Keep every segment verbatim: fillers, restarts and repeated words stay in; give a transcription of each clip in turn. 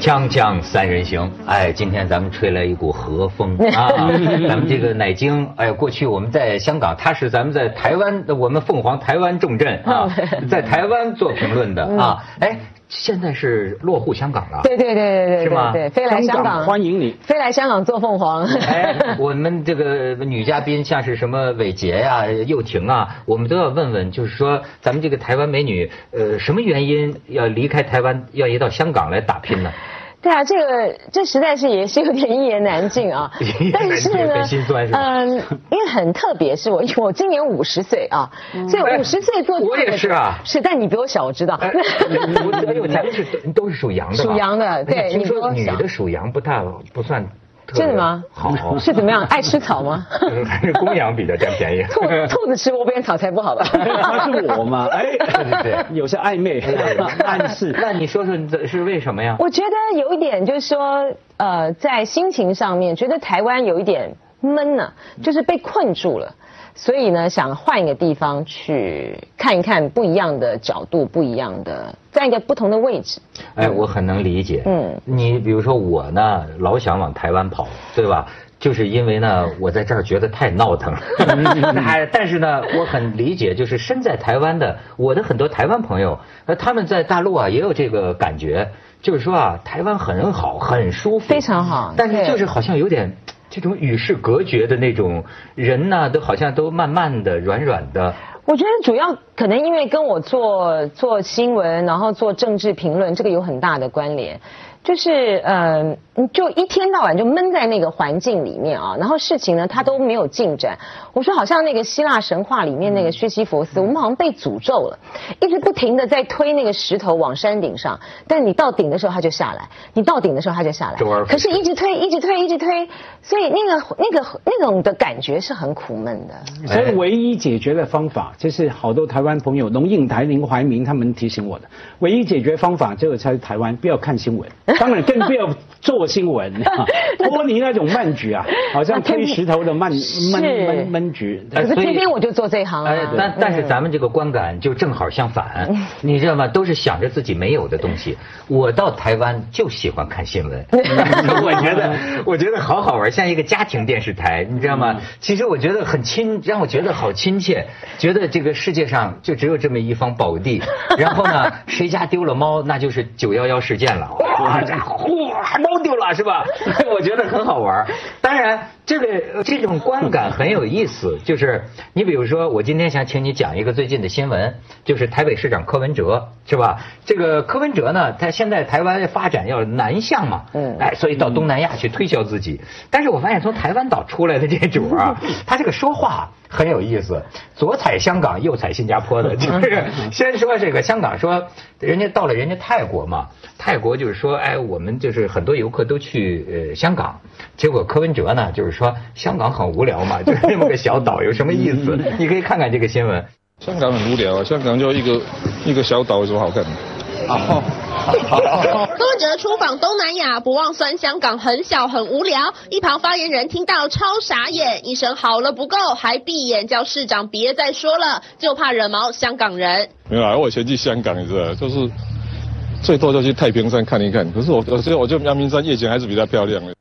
锵锵三人行，哎，今天咱们吹来一股和风啊！咱们这个乃菁，哎，过去我们在香港，他是咱们在台湾，我们凤凰台湾重镇啊，在台湾做评论的啊，哎。现在是落户香港了， 对对对对对， 是吗？ 对，飞来香港欢迎你， 飞来香港做凤凰。 哎，我们这个女嘉宾像是什么伟杰呀、佑婷啊，我们都要问问，就是说咱们这个台湾美女，呃，什么原因要离开台湾，要移到香港来打拼呢？ 对啊，这个这实在是也是有点一言难尽啊。但是呢， 心酸是吧？ 嗯，因为很特别，是我我今年五十岁啊，所以五十岁做我也是啊， 是，但你比我小，我知道。 哎，我有咱们是都是属羊的， 属羊的，对。 听说女的属羊不大不算。 真的吗？ 好， 是怎么样？爱吃草吗？ 还是公羊比较占便宜。 兔兔子吃窝边草才不好吧？ 他是我嘛？哎， 对对对， 有些暧昧暗示。 那你说说是为什么呀？ 我觉得有一点就是说，呃，在心情上面，觉得台湾有一点闷呢，就是被困住了。所以呢，想换一个地方去看一看不一样的角度，不一样的，在一个不同的位置。 哎，我很能理解。嗯，你比如说我呢，老想往台湾跑，对吧？就是因为呢，我在这儿觉得太闹腾了。但是呢，我很理解，就是身在台湾的我的很多台湾朋友，呃，他们在大陆啊也有这个感觉，就是说啊，台湾很好，很舒服， 非常好。 但是就是好像有点。这种与世隔绝的那种人呢，都好像都慢慢的、软软的。 我觉得主要可能因为跟我做做新闻，然后做政治评论，这个有很大的关联。就是呃，就一天到晚就闷在那个环境里面啊，然后事情呢它都没有进展。我说好像那个希腊神话里面那个薛西弗斯，我们好像被诅咒了，一直不停的在推那个石头往山顶上，但你到顶的时候它就下来，你到顶的时候它就下来，可是一直推，一直推，一直推，所以那个那个那种的感觉是很苦闷的。 所以唯一解决的方法，就是好多台湾朋友龙应台、林怀民他们提醒我的，唯一解决方法这个才是台湾，不要看新闻。当然更不要做新闻，脱离那种慢局啊，好像推石头的慢闷闷闷局。 可是偏偏我就做这一行啊。 哎，但但是咱们这个观感就正好相反，你知道吗？都是想着自己没有的东西。我到台湾就喜欢看新闻，我觉得我觉得好好玩，像一个家庭电视台，你知道吗？其实我觉得很亲，让我觉得好亲切，觉得这个世界上就只有这么一方宝地。然后呢，谁家丢了猫，那就是九幺幺事件了。哇，这嚯，猫丢了是吧？我觉得很好玩。当然，这个这种观感很有意思。就是你比如说，我今天想请你讲一个最近的新闻，就是台北市长柯文哲是吧？这个柯文哲呢，他现在台湾发展要南向嘛，嗯，哎，所以到东南亚去推销自己。但是我发现从台湾岛出来的这主啊，他这个说话很有意思，左踩香港，右踩新加坡的，就是先说这个香港说，人家到了人家泰国嘛，泰国就是说，哎，我们就是很多游客都去呃香港，结果柯文哲呢就是说香港很无聊嘛，就是那么个小岛，有什么意思？你可以看看这个新闻。 香港很无聊啊，香港就一个一个小岛，有什么好看的？ 哦。柯文哲出访东南亚，不忘酸香港很小很无聊。一旁发言人听到超傻眼，一声好了不够，还闭眼叫市长别再说了，就怕惹毛香港人。 没有啊，我以前去香港，你知道，就是最多就去太平山看一看。可是我我觉得我觉得阳明山夜景还是比较漂亮的。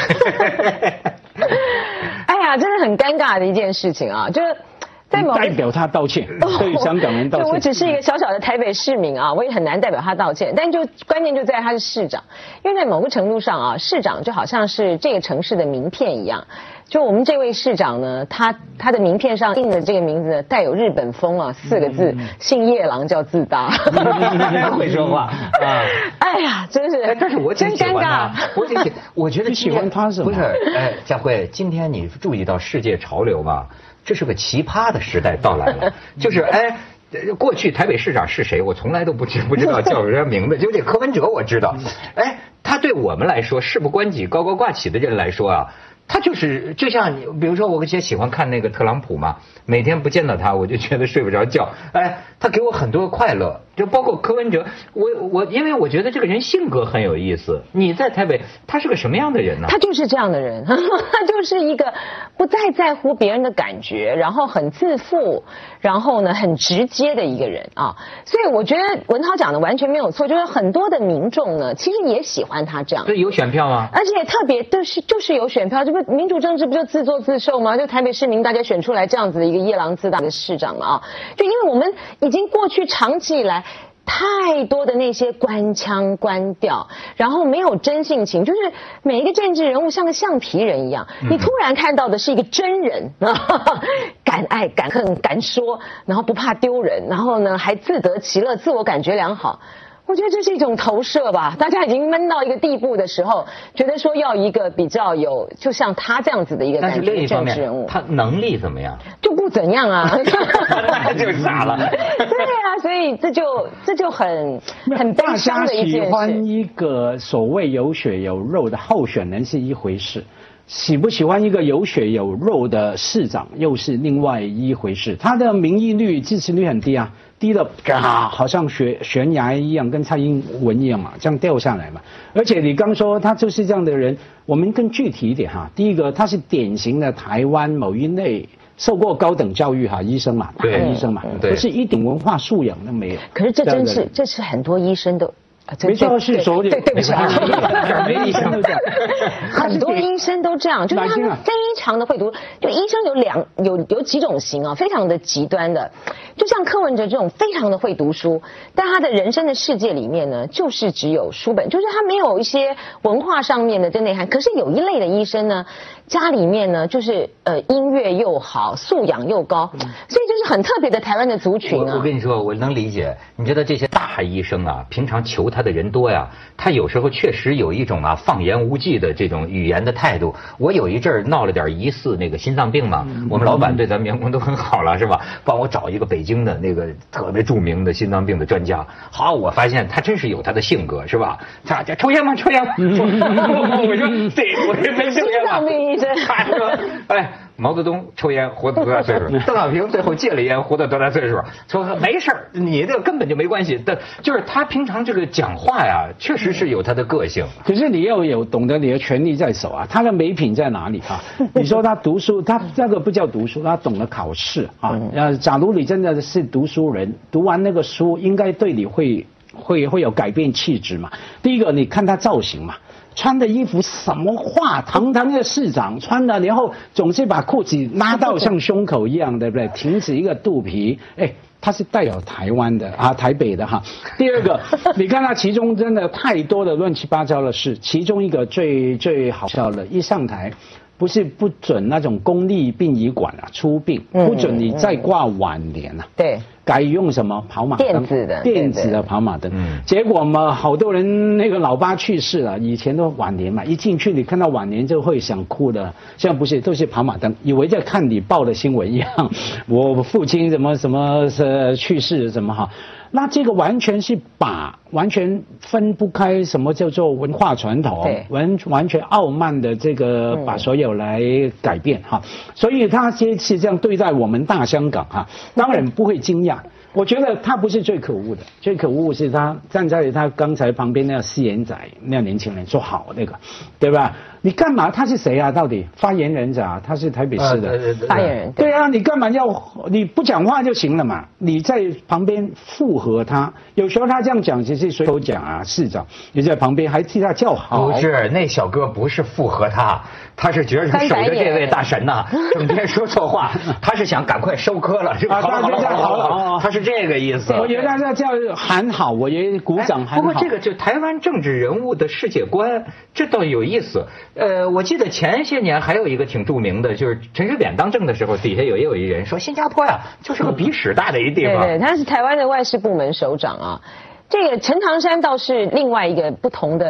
哎呀，真的很尴尬的一件事情啊，就是。 代表他道歉，对香港人道歉。 我只是一个小小的台北市民啊，我也很难代表他道歉。但就关键就在他是市长，因为在某个程度上啊，市长就好像是这个城市的名片一样。就我们这位市长呢，他他的名片上印的这个名字呢，带有日本风啊，四个字，姓叶郎叫自大。 会说话啊！ 哎呀，真是， 但是我真尴尬，我挺喜，我觉得喜欢他是不是？哎，佳慧，今天你注意到世界潮流吗？这是个奇葩的时代到来了，就是哎，过去台北市长是谁，我从来都不知不知道叫人家名字，就这柯文哲我知道，哎，他对我们来说事不关己高高挂起的人来说啊， 他就是就像你，比如说我也喜欢看那个特朗普嘛，每天不见到他我就觉得睡不着觉。哎，他给我很多快乐，就包括柯文哲，我我因为我觉得这个人性格很有意思。你在台北，他是个什么样的人呢？ 他就是这样的人，他就是一个不再在乎别人的感觉，然后很自负，然后呢很直接的一个人啊。所以我觉得文涛讲的完全没有错，就是很多的民众呢，其实也喜欢他这样。 对，有选票吗？ 而且特别就是就是有选票，这不民主政治不就自作自受吗？就台北市民大家选出来这样子的一个夜郎自大的市长嘛啊，就因为我们已经过去长期以来太多的那些官腔官调，然后没有真性情，就是每一个政治人物像个橡皮人一样，你突然看到的是一个真人，敢爱敢恨敢说，然后不怕丢人，然后呢还自得其乐，自我感觉良好。我觉得这是一种投射吧，大家已经闷到一个地步的时候，觉得说要一个比较有，就像他这样子的一个感觉的政治人物， 他能力怎么样？ 就不怎样啊， 那就傻了。 对啊，所以这就这就很很悲伤的一件事。 大家喜欢一个所谓有血有肉的候选人是一回事，喜不喜欢一个有血有肉的市长又是另外一回事。他的民意率、支持率很低啊。低的啊，好像悬悬崖一样，跟蔡英文一样嘛，这样掉下来嘛。而且你刚说他就是这样的人，我们更具体一点哈。第一个，他是典型的台湾某一类受过高等教育哈，医生嘛，大医生嘛，不是一点文化素养都没有。 可是这真是，这是很多医生都。 没错，是所有对对不起啊， 没医生都这样， 很多医生都这样，就是他们非常的会读。就医生有两有有几种型啊，非常的极端的，就像柯文哲这种非常的会读书，但他的人生的世界里面呢，就是只有书本，就是他没有一些文化上面的内涵。可是有一类的医生呢，家里面呢就是呃音乐又好，素养又高，所以就是很特别的台湾的族群啊。 我, 我跟你说，我能理解。你知道这些大医生啊，平常求他的人多呀，他有时候确实有一种啊放言无忌的这种语言的态度。我有一阵儿闹了点疑似那个心脏病嘛，我们老板对咱们员工都很好了，是吧？帮我找一个北京的那个特别著名的心脏病的专家。好，我发现他真是有他的性格，是吧？他他抽烟吗？抽烟吗？我说对，我是没抽烟嘛。 心脏病医生。 他说，哎。毛泽东抽烟活到多大岁数？邓小平最后戒了烟活到多大岁数？说没事儿，你这根本就没关系。但就是他平常这个讲话呀，确实是有他的个性。 可是你要有懂得你的权利在手啊，他的美品在哪里啊？你说他读书，他这个不叫读书，他懂得考试啊。呃，假如你真的是读书人，读完那个书，应该对你会会会有改变气质嘛。第一个，你看他造型嘛。穿的衣服什么话，堂堂的市长穿的，然后总是把裤子拉到像胸口一样，对不对？停止一个肚皮，哎，他是代表台湾的啊，台北的哈。第二个，你看他其中真的太多的乱七八糟的事，其中一个最最好笑的，一上台。不是不准那种公立殡仪馆啊出殡，不准你再挂挽联啊。 对。 改用什么跑马灯？ 电子的， 电子的跑马灯。嗯。结果嘛，好多人那个老爸去世了，以前都挽联嘛，一进去你看到挽联就会想哭的，现在不是，都是跑马灯，以为在看你报的新闻一样。我父亲什么什么是去世什么哈。那这个完全是把完全分不开什么叫做文化传统，完完全傲慢的这个把所有来改变哈，所以他这次这样对待我们大香港哈，当然不会惊讶。我觉得他不是最可恶的，最可恶是他站在他刚才旁边那个四眼仔那个年轻人说好那个，对吧？你干嘛？他是谁啊？到底发言人者啊？他是台北市的、呃、 发言人。 对啊，你干嘛要？你不讲话就行了嘛？你在旁边附和他，有时候他这样讲，其实随口讲啊，市长你在旁边还替他叫好。 不是，那小哥不是附和他，他是觉得守着这位大神呐、啊，整天说错话，他是想赶快收科了，是吧？好了好了好了好了，他是这个意思。 我觉得他叫喊好，我也鼓掌喊好。 不过这个就台湾政治人物的世界观，这倒有意思。呃，我记得前些年还有一个挺著名的，就是陈水扁当政的时候，底下有也有一人说新加坡呀，就是个比屎大的一地方。 对对，他是台湾的外事部门首长啊。这个陈唐山倒是另外一个不同的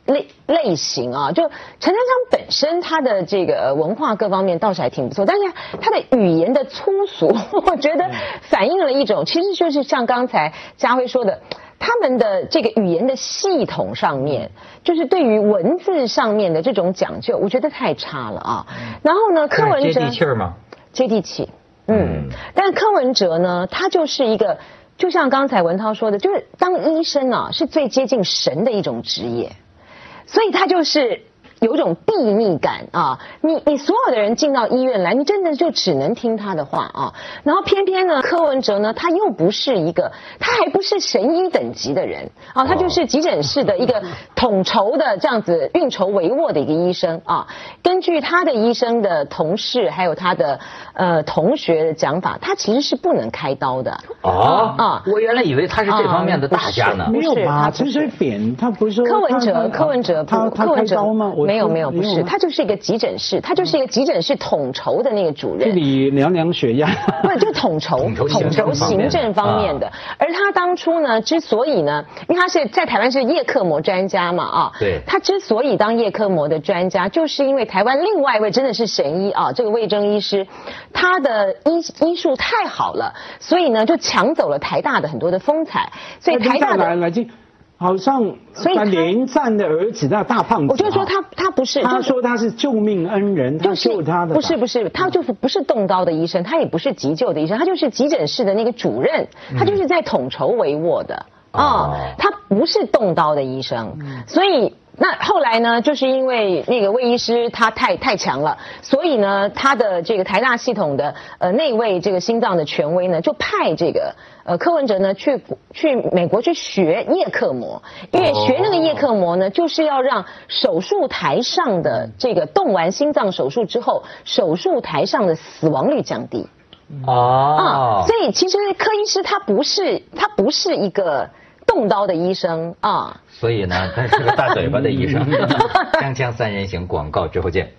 类类型啊，就陈三昌本身他的这个文化各方面倒是还挺不错，但是他的语言的粗俗，我觉得反映了一种，其实就是像刚才家辉说的。他们的这个语言的系统上面，就是对于文字上面的这种讲究，我觉得太差了啊。然后呢，柯文哲接地气吗？ 接地气，嗯。但是柯文哲呢，他就是一个，就像刚才文涛说的，就是当医生啊，是最接近神的一种职业，所以他就是。有一种秘密感啊！你你所有的人进到医院来，你真的就只能听他的话啊。然后偏偏呢，柯文哲呢，他又不是一个，他还不是神医等级的人啊，他就是急诊室的一个统筹的这样子运筹帷幄的一个医生啊。根据他的医生的同事还有他的呃同学的讲法，他其实是不能开刀的。 哦啊！我原来以为他是这方面的大家呢。 没有吧？陈水扁他不是说柯文哲，柯文哲他他开刀吗？ 没有没有，不是，他就是一个急诊室，他就是一个急诊室统筹的那个主任。 这里量量血压。 不，就统筹统筹行政方面的。而他当初呢，之所以呢，因为他是在台湾是叶克膜专家嘛啊， 对， 他之所以当叶克膜的专家，就是因为台湾另外一位真的是神医啊，这个魏征医师，他的医医术太好了，所以呢就抢走了台大的很多的风采，所以台大的。 好像他连战的儿子那大胖子， 我就说他他不是， 他说他是救命恩人，他救他的， 不是不是，他就是不是动刀的医生，他也不是急救的医生，他就是急诊室的那个主任，他就是在统筹帷幄的啊，他不是动刀的医生，所以。那后来呢，就是因为那个魏医师他太太强了，所以呢，他的这个台大系统的呃那位这个心脏的权威呢，就派这个呃柯文哲呢去去美国去学叶克膜，因为学那个叶克膜呢，就是要让手术台上的这个动完心脏手术之后，手术台上的死亡率降低。 哦， 啊，所以其实柯医师他不是他不是一个动刀的医生啊。 所以呢，他是个大嘴巴的医生。锵锵三人行，广告之后见。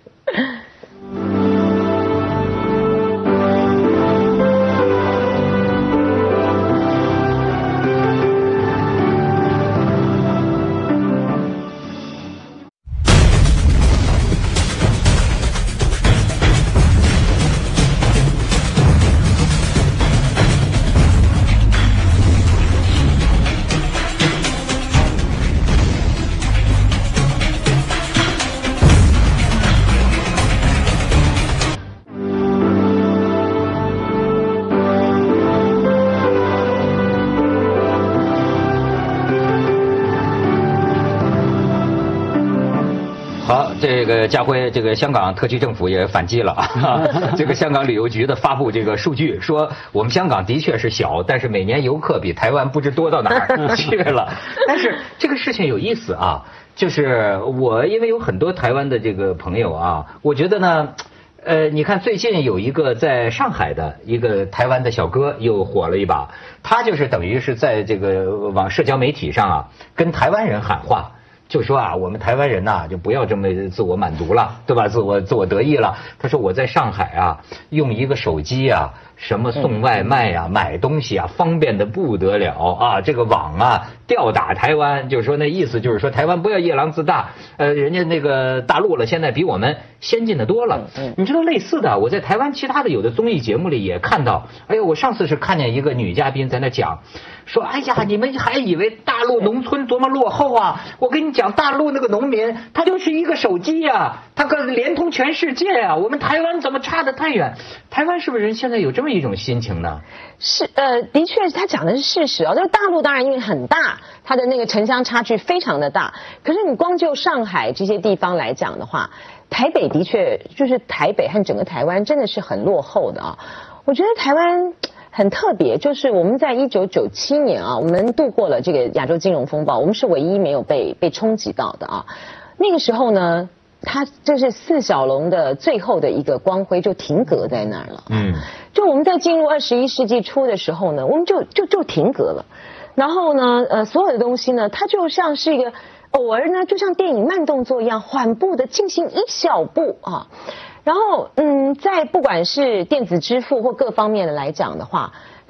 这个家辉，这个香港特区政府也反击了啊！这个香港旅游局的发布这个数据说，我们香港的确是小，但是每年游客比台湾不知多到哪儿去了。但是这个事情有意思啊，就是我因为有很多台湾的这个朋友啊，我觉得呢。呃，你看最近有一个在上海的一个台湾的小哥又火了一把，他就是等于是在这个往社交媒体上啊，跟台湾人喊话。就说啊，我们台湾人呐、啊，就不要这么自我满足了，对吧？自我自我得意了。他说我在上海啊，用一个手机啊，什么送外卖啊、买东西啊，方便的不得了啊。这个网啊，吊打台湾，就是说那意思就是说台湾不要夜郎自大，呃，人家那个大陆了，现在比我们先进的多了。你知道类似的，我在台湾其他的有的综艺节目里也看到。哎呦，我上次是看见一个女嘉宾在那讲。说哎呀，你们还以为大陆农村多么落后啊？我跟你讲，大陆那个农民他就是一个手机呀、啊，他可连通全世界啊。我们台湾怎么差得太远？台湾是不是现在有这么一种心情呢？ 是呃，的确，他讲的是事实啊。这个大陆当然因为很大，它的那个城乡差距非常的大。可是你光就上海这些地方来讲的话，台北的确就是台北和整个台湾真的是很落后的啊。我觉得台湾。很特别，就是我们在一九九七年啊，我们度过了这个亚洲金融风暴，我们是唯一没有被被冲击到的啊。那个时候呢，它这是四小龙的最后的一个光辉就停格在那儿了。嗯，就我们在进入二十一世纪初的时候呢，我们就就就停格了。然后呢，呃，所有的东西呢，它就像是一个偶尔呢，就像电影慢动作一样，缓步的进行一小步啊。然后，嗯，在不管是电子支付或各方面的来讲的话，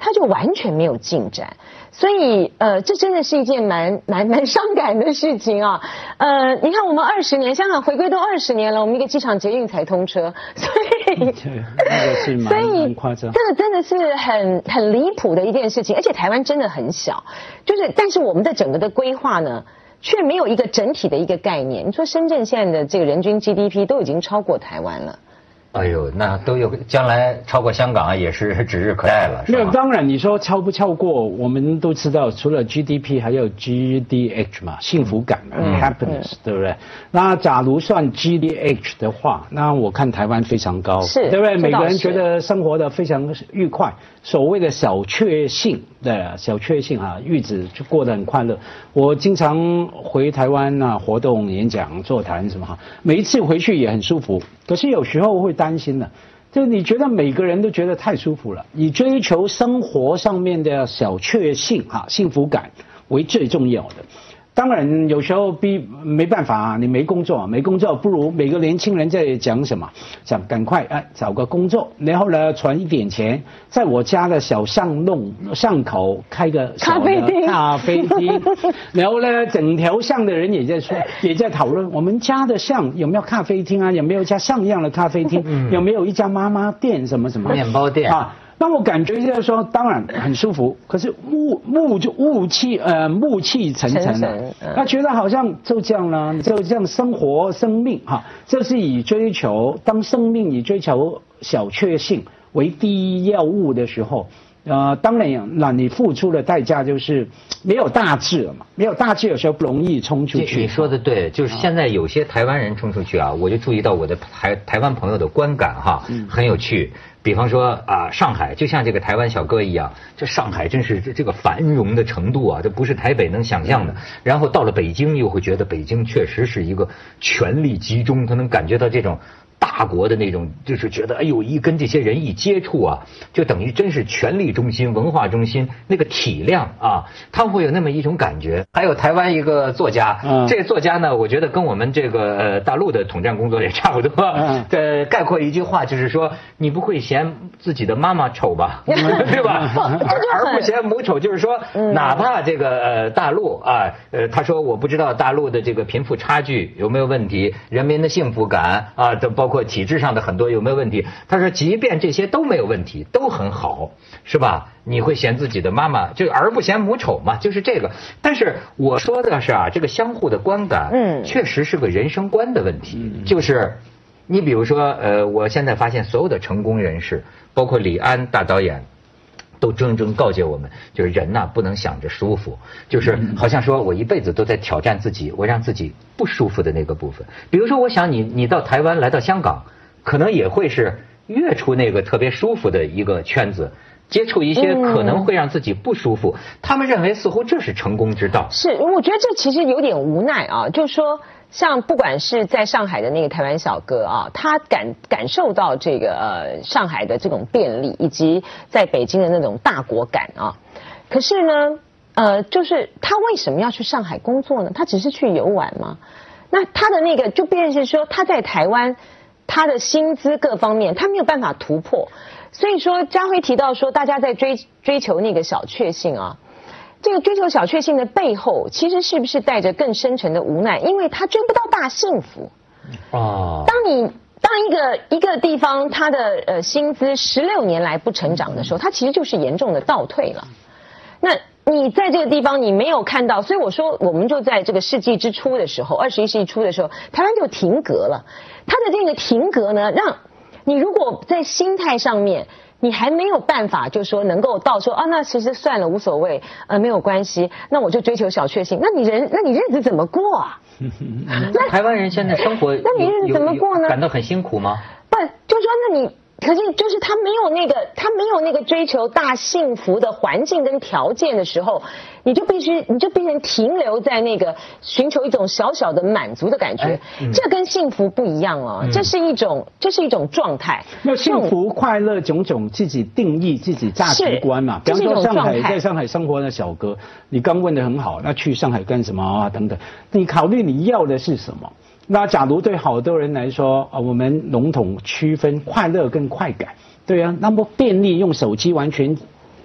它就完全没有进展。所以，呃，这真的是一件蛮蛮蛮伤感的事情啊。呃，你看，我们二十年，香港回归都二十年了，我们一个机场捷运才通车，所以那个是蛮蛮夸张。 这个真的是很很离谱的一件事情，而且台湾真的很小，就是但是我们的整个的规划呢，却没有一个整体的一个概念。你说深圳现在的这个人均 G D P 都已经超过台湾了。 哎呦，那都有将来超过香港也是指日可待了。 没有，当然你说超不超过，我们都知道，除了 G D P 还有 G D H 嘛，幸福感嘛、嗯、，happiness，、嗯、对不对？那假如算 G D H 的话，那我看台湾非常高， 是， 对不对？每个人觉得生活的非常愉快，所谓的小确幸，对，小确幸啊，日子就过得很快乐。我经常回台湾啊，活动、演讲、座谈什么哈，每一次回去也很舒服，可是有时候会担心的，就你觉得每个人都觉得太舒服了，你追求生活上面的小确幸哈，幸福感为最重要的。当然有时候逼没办法啊，你没工作，没工作不如每个年轻人在讲什么，想赶快哎找个工作，然后呢存一点钱，在我家的小巷弄巷口开个小的咖啡厅，咖啡厅然后呢整条巷的人也在说，也在讨论我们家的巷有没有咖啡厅啊，有没有一家像样的咖啡厅、嗯，有没有一家妈妈店什么什么面包店啊。那我感觉就是说，当然很舒服，可是雾雾就雾气呃雾气沉沉的，那觉得好像就这样呢，就这样生活生命哈，这是以追求当生命以追求小确幸为第一要务的时候，呃，当然那你付出的代价就是没有大志了嘛，没有大志有时候不容易冲出去。 你说的对，就是现在有些台湾人冲出去啊，我就注意到我的台台湾朋友的观感哈，很有趣。比方说啊，上海就像这个台湾小哥一样，这上海真是这这个繁荣的程度啊，这不是台北能想象的。然后到了北京，又会觉得北京确实是一个权力集中，他能感觉到这种大国的那种，就是觉得哎呦，一跟这些人一接触啊，就等于真是权力中心、文化中心那个体量啊，他会有那么一种感觉。还有台湾一个作家，嗯、这个作家呢，我觉得跟我们这个呃大陆的统战工作也差不多。嗯，呃，概括一句话就是说，你不会嫌自己的妈妈丑吧？对吧？而而不嫌母丑，就是说，哪怕这个呃大陆啊，呃，他说我不知道大陆的这个贫富差距有没有问题，人民的幸福感啊，都包括。包括体制上的很多有没有问题？他说，即便这些都没有问题，都很好，是吧？你会嫌自己的妈妈，就儿不嫌母丑嘛，就是这个。但是我说的是啊，这个相互的观感，嗯，确实是个人生观的问题。嗯、就是你比如说，呃，我现在发现所有的成功人士，包括李安大导演。都谆谆告诫我们，就是人呐、啊、不能想着舒服，就是好像说我一辈子都在挑战自己，我让自己不舒服的那个部分。比如说，我想你你到台湾来到香港，可能也会是跃出那个特别舒服的一个圈子，接触一些可能会让自己不舒服。嗯、他们认为似乎这是成功之道。 是，我觉得这其实有点无奈啊，就是说。像不管是在上海的那个台湾小哥啊，他感感受到这个呃上海的这种便利，以及在北京的那种大国感啊。可是呢，呃，就是他为什么要去上海工作呢？他只是去游玩吗？那他的那个就变成是说他在台湾，他的薪资各方面他没有办法突破。所以说，嘉辉提到说，大家在追追求那个小确幸啊。这个追求小确幸的背后，其实是不是带着更深沉的无奈？因为他追不到大幸福。哦。当你当一个一个地方它的呃薪资十六年来不成长的时候，它其实就是严重的倒退了。那你在这个地方你没有看到，所以我说我们就在这个世纪之初的时候，二十一世纪初的时候，台湾就停格了。它的这个停格呢，让你如果在心态上面。你还没有办法，就说能够到说啊，那其实算了，无所谓，呃，没有关系，那我就追求小确幸。那你人，那你日子怎么过啊？ 那台湾人现在生活， 那你日子怎么过呢？ 感到很辛苦吗？ 不，就说那你。可是就是他没有那个，他没有那个追求大幸福的环境跟条件的时候，你就必须，你就变成停留在那个寻求一种小小的满足的感觉。嗯、这跟幸福不一样哦，嗯、这是一种，这是一种状态。 那幸福、快乐种种自己定义自己价值观嘛。比方说上海，在上海生活的小哥，你刚问得很好，那去上海干什么啊？等等，你考虑你要的是什么？那假如对好多人来说，啊，我们笼统区分快乐跟快感，对啊，那么便利用手机完全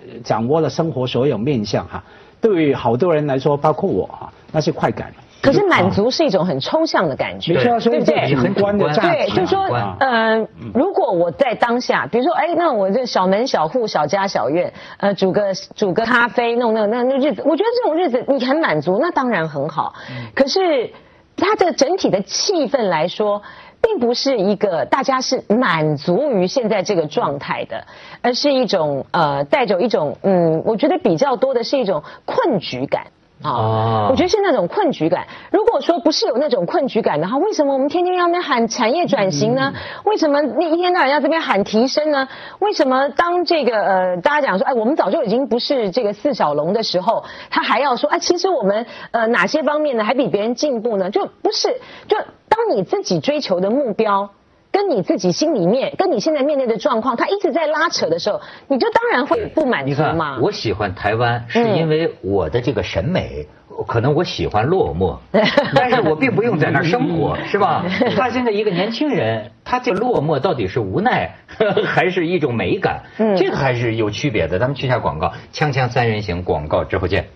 掌握了生活所有面向哈，对于好多人来说，包括我哈，那是快感。 可是满足是一种很抽象的感觉， 没错， 对不对？ 很主观的价值。 对，就是说，呃，如果我在当下，比如说，哎，那我这小门小户、小家小院，呃，煮个煮个咖啡，弄那那那日子，我觉得这种日子你很满足，那当然很好。可是它的整体的气氛来说，并不是一个大家是满足于现在这个状态的，而是一种呃带着一种嗯，我觉得比较多的是一种困局感。啊、哦，我觉得是那种困局感。如果说不是有那种困局感的话，为什么我们天天要那边喊产业转型呢？嗯、为什么你一天到晚要这边喊提升呢？为什么当这个呃大家讲说，哎，我们早就已经不是这个四小龙的时候，他还要说，哎，其实我们呃哪些方面呢还比别人进步呢？就不是，就当你自己追求的目标。跟你自己心里面，跟你现在面对的状况，他一直在拉扯的时候，你就当然会不满足嘛。 我喜欢台湾，是因为我的这个审美，嗯、可能我喜欢落寞，但是我并不用在那儿生活，是吧？他现在一个年轻人，他这个落寞到底是无奈，还是一种美感？嗯，这个还是有区别的。咱们去下广告，锵锵三人行广告之后见。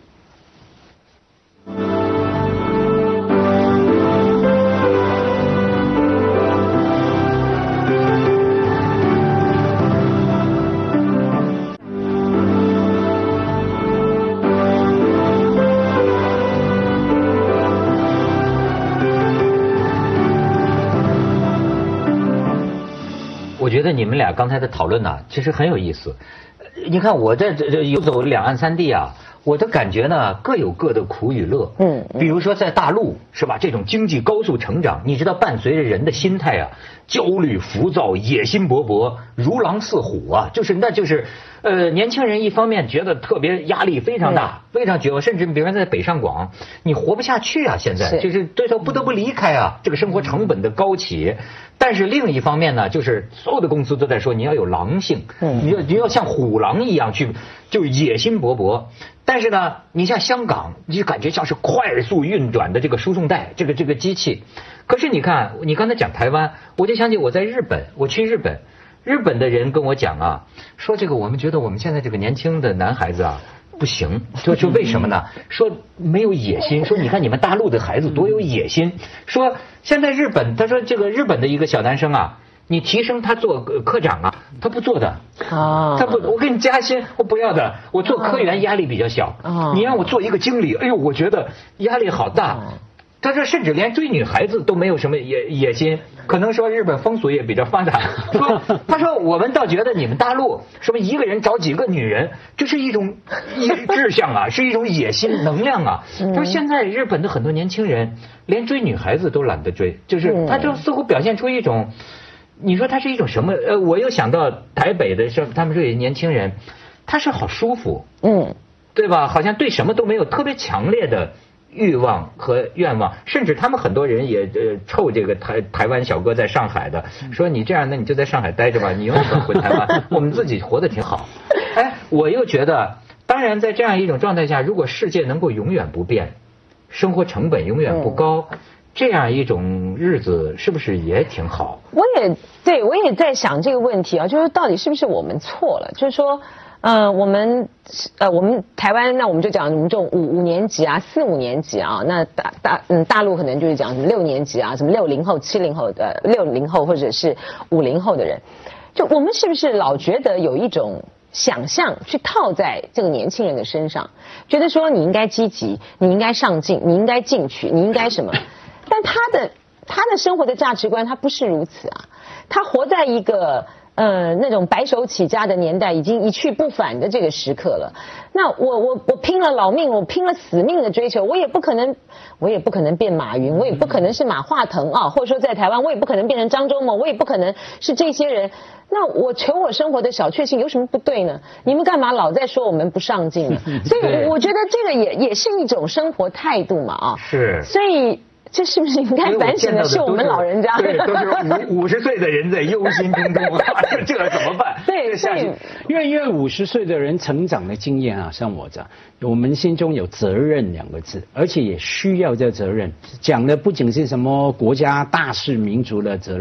我觉得你们俩刚才的讨论呢，其实很有意思。你看我这这这游走两岸三地啊，我的感觉呢各有各的苦与乐。嗯，比如说在大陆是吧，这种经济高速成长，你知道伴随着人的心态啊，焦虑、浮躁、野心勃勃、如狼似虎啊，就是那就是，呃，年轻人一方面觉得特别压力非常大，非常绝望，甚至比如说在北上广，你活不下去啊，现在就是对手不得不离开啊，这个生活成本的高企。但是另一方面呢，就是所有的公司都在说你要有狼性，你要你要像虎狼一样去，就野心勃勃。但是呢，你像香港，你就感觉像是快速运转的这个输送带，这个这个机器。可是你看，你刚才讲台湾，我就想起我在日本，我去日本，日本的人跟我讲啊，说这个我们觉得我们现在这个年轻的男孩子啊。不行，就说为什么呢？说没有野心，说你看你们大陆的孩子多有野心。说现在日本，他说这个日本的一个小男生啊，你提升他做科长啊，他不做的啊，他不，我给你加薪，我不要的，我做科员压力比较小，你让我做一个经理，哎呦，我觉得压力好大。他说，甚至连追女孩子都没有什么野野心，可能说日本风俗也比较发达。说，他说我们倒觉得你们大陆什么一个人找几个女人，这是一种一志向啊，是一种野心能量啊。他说现在日本的很多年轻人连追女孩子都懒得追，就是他就似乎表现出一种，你说他是一种什么？呃，我又想到台北的是他们说有年轻人，他是好舒服，嗯，对吧？好像对什么都没有特别强烈的。欲望和愿望，甚至他们很多人也呃臭这个台台湾小哥在上海的，说你这样那你就在上海待着吧，你永远不回台湾，我们自己活得挺好。哎，我又觉得，当然在这样一种状态下，如果世界能够永远不变，生活成本永远不高，嗯、这样一种日子是不是也挺好？ 我也对我也在想这个问题啊，就是到底是不是我们错了？就是说。呃，我们呃，我们台湾，那我们就讲我们这种五五年级啊，四五年级啊，那大大嗯大陆可能就是讲什么六年级啊，什么六零后、七零后的六零后或者是五零后的人，就我们是不是老觉得有一种想象去套在这个年轻人的身上，觉得说你应该积极，你应该上进，你应该进取，你应该什么？但他的他的生活的价值观，他不是如此啊，他活在一个。呃，那种白手起家的年代已经一去不返的这个时刻了。那我我我拼了老命，我拼了死命的追求，我也不可能，我也不可能变马云，我也不可能是马化腾啊，或者说在台湾，我也不可能变成张忠谋，我也不可能是这些人。那我求我生活的小确幸有什么不对呢？你们干嘛老在说我们不上进呢？所以我觉得这个也也是一种生活态度嘛啊。 是。 所以。这是不是应该反省的是我们老人家？ 对，都是五五十岁的人在忧心忡忡，这怎么办？ 对， 所以因为因为五十岁的人成长的经验啊，像我这样，我们心中有责任两个字，而且也需要这责任。讲的不仅是什么国家大事民族的责任，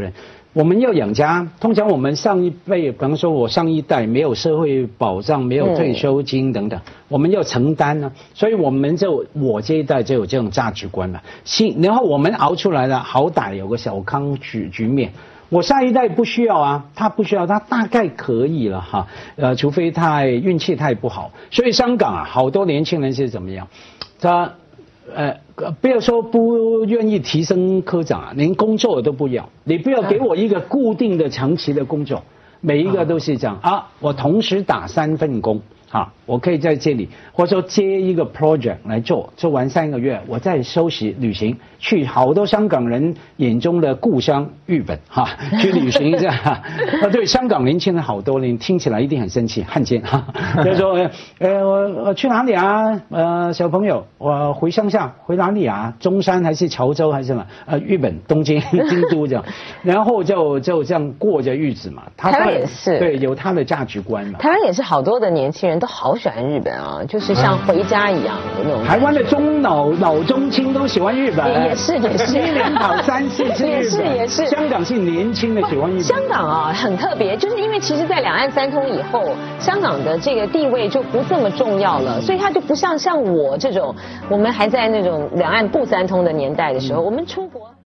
我们要养家，通常我们上一辈，比方说我上一代没有社会保障，没有退休金等等，嗯、我们要承担呢，所以我们就我这一代就有这种价值观了。新，然后我们熬出来了，好歹有个小康局局面。我下一代不需要啊，他不需要，他大概可以了哈，呃，除非他运气太不好。所以香港啊，好多年轻人是怎么样？他。呃，不要说不愿意提升科长啊，连工作都不要。你不要给我一个固定的长期的工作，每一个都是这样啊。我同时打三份工啊，我可以在这里，或者说接一个 project 来做，做完三个月，我再休息旅行，去好多香港人眼中的故乡日本哈、啊，去旅行一下。啊，对，香港年轻人好多人听起来一定很生气，汉奸哈，就说呃我我去哪里啊？呃小朋友，我回乡下，回哪里啊？中山还是潮州还是什么？呃日本东京京都这样，然后就就这样过着日子嘛。他台湾也是， 对，有他的价值观嘛。 台湾也是好多的年轻人都好喜欢日本啊，就是像回家一样的那种。 台湾的中老老中青都喜欢日本， 也是也是， 一年跑三四次日本， 也是也是。 香港是年轻的喜欢日本。 香港啊很特别，就是因为其实，在两岸三通以后，香港的这个地位就不这么重要了，所以它就不像像我这种，我们还在那种两岸不三通的年代的时候，我们出国。